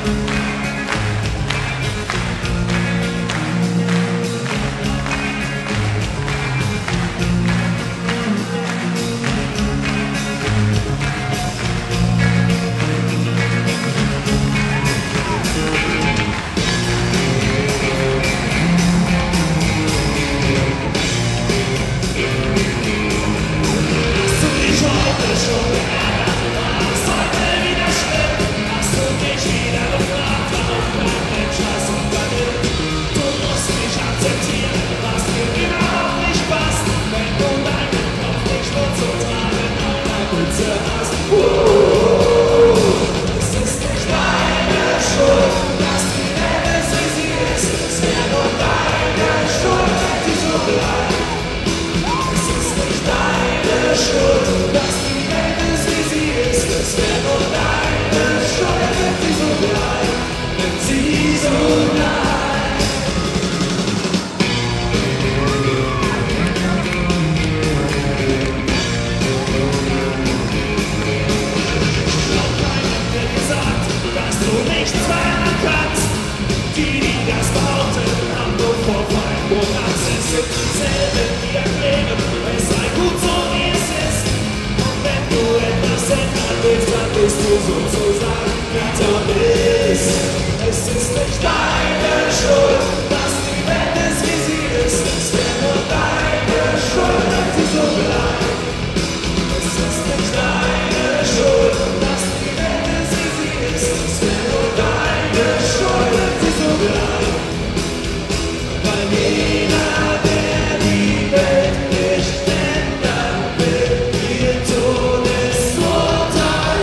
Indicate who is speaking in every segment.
Speaker 1: Bist du sozusagen Katalist. Es ist nicht deine Schuld, dass die Welt ist, wie sie ist. Es wäre nur deine Schuld, wenn sie so bleibt. Es ist nicht deine Schuld, dass die Welt ist, wie sie ist. Es wäre nur deine Schuld, wenn sie so bleibt. Weil jeder, der die Welt nicht ändern will, ihr Todesurteil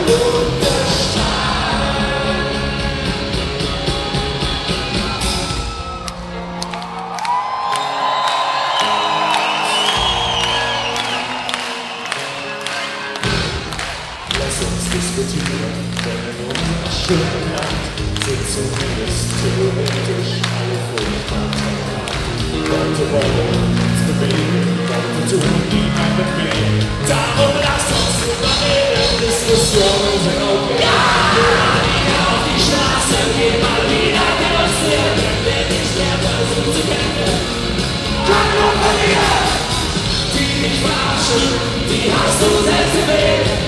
Speaker 1: diskutieren, denn in unserer schönen Land sind zumindest theoretisch alle furchtbar tolerant. Leute wollen uns bewegen, Leute tun niemand Befehl. Darum lasst uns drüber reden, Diskussionen sind okay. Ja! Wieder auf die Straße, geh mal wieder demonstrieren, wenn nicht mehr versucht zu kämpfen. Kann nur verlieren! Die dich verarschen, die hast du selbst gewählt.